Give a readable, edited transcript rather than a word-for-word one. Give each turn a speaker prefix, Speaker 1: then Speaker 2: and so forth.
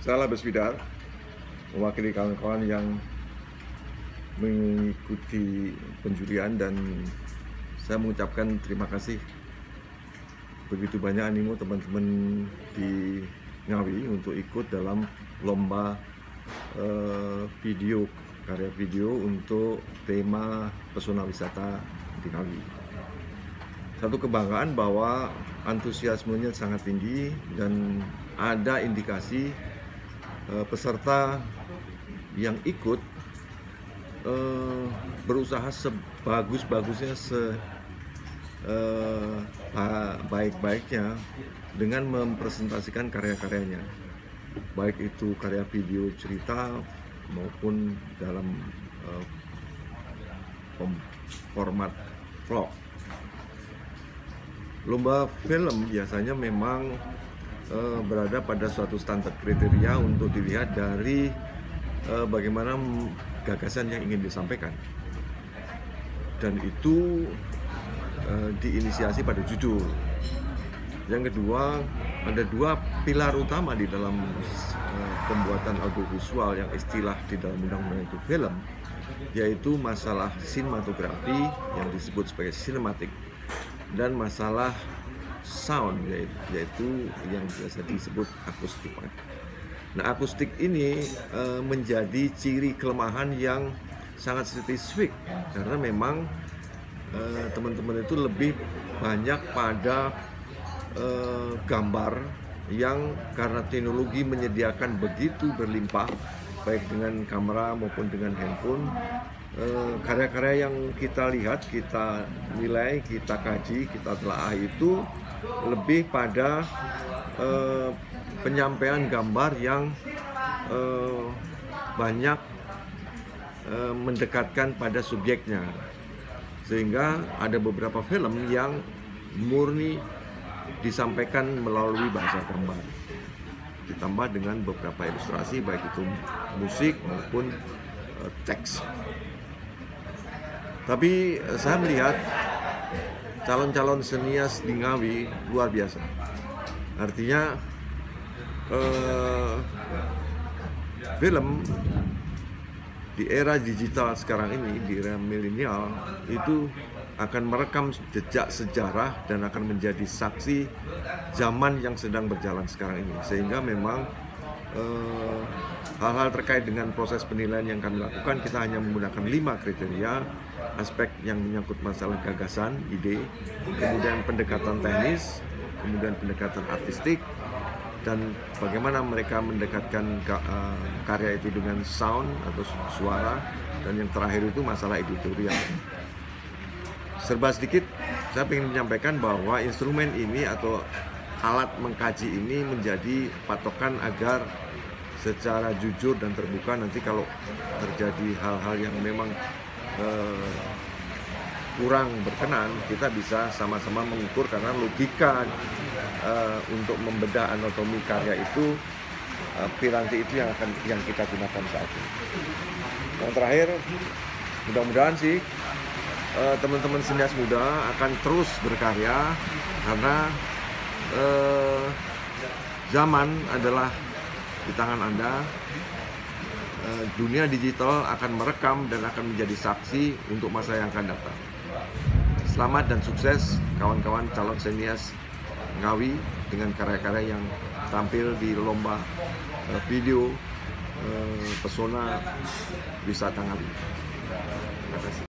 Speaker 1: Saya Labes Widar, mewakili kawan-kawan yang mengikuti penjurian, dan saya mengucapkan terima kasih begitu banyak animo teman-teman di Ngawi untuk ikut dalam lomba karya video untuk tema pesona wisata di Ngawi. Satu kebanggaan bahwa antusiasmenya sangat tinggi dan ada indikasi peserta yang ikut berusaha sebagus-bagusnya, baik-baiknya dengan mempresentasikan karya-karyanya, baik itu karya video cerita maupun dalam format vlog. Lomba film biasanya memang berada pada suatu standar kriteria untuk dilihat dari bagaimana gagasan yang ingin disampaikan, dan itu diinisiasi pada judul. Yang kedua, ada dua pilar utama di dalam pembuatan audiovisual yang istilah di dalam undang-undang itu film, yaitu masalah sinematografi yang disebut sebagai sinematik, dan masalah sound yaitu yang biasa disebut akustik. Nah, akustik ini menjadi ciri kelemahan yang sangat spesifik, karena memang teman-teman itu lebih banyak pada gambar yang karena teknologi menyediakan begitu berlimpah, baik dengan kamera maupun dengan handphone. Karya-karya yang kita lihat, kita nilai, kita kaji, kita telah itu lebih pada penyampaian gambar yang banyak mendekatkan pada subjeknya, sehingga ada beberapa film yang murni disampaikan melalui bahasa gambar, ditambah dengan beberapa ilustrasi baik itu musik maupun teks. Tapi saya melihat calon-calon senias di Ngawi luar biasa. Artinya film di era digital sekarang ini, di era milenial, itu akan merekam jejak sejarah dan akan menjadi saksi zaman yang sedang berjalan sekarang ini. Sehingga memang hal-hal terkait dengan proses penilaian yang kami lakukan, kita hanya menggunakan 5 kriteria: aspek yang menyangkut masalah gagasan, ide, kemudian pendekatan teknis, kemudian pendekatan artistik, dan bagaimana mereka mendekatkan karya itu dengan sound atau suara, dan yang terakhir itu masalah editorial. Serba sedikit, saya ingin menyampaikan bahwa instrumen ini atau alat mengkaji ini menjadi patokan agar secara jujur dan terbuka nanti kalau terjadi hal-hal yang memang kurang berkenan, kita bisa sama-sama mengukur, karena logika untuk membedah anatomi karya itu, piranti itu yang kita gunakan saat ini. Yang terakhir, mudah-mudahan sih teman-teman senias muda akan terus berkarya, karena zaman adalah di tangan Anda. Dunia digital akan merekam dan akan menjadi saksi untuk masa yang akan datang. Selamat dan sukses kawan-kawan calon senias Ngawi dengan karya-karya yang tampil di lomba video pesona wisata Ngawi. Terima kasih.